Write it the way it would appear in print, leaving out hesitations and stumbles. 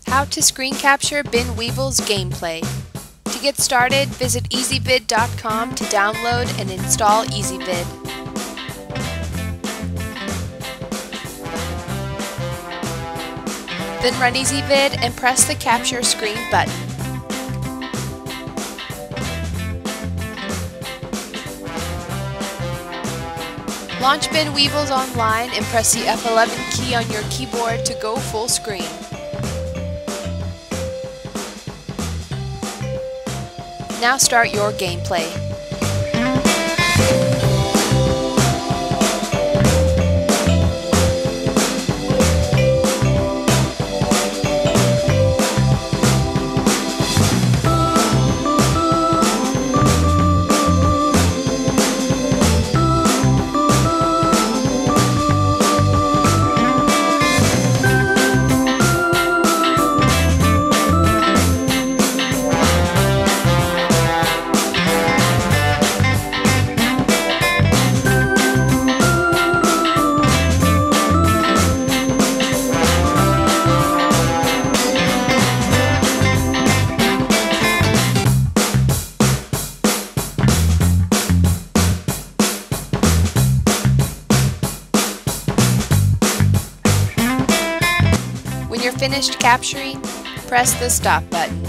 How to screen capture Bin Weevils gameplay. To get started, visit ezvid.com to download and install ezvid. Then run ezvid and press the capture screen button. Launch Bin Weevils online and press the F11 key on your keyboard to go full screen. Now start your gameplay. When you're finished capturing, press the stop button.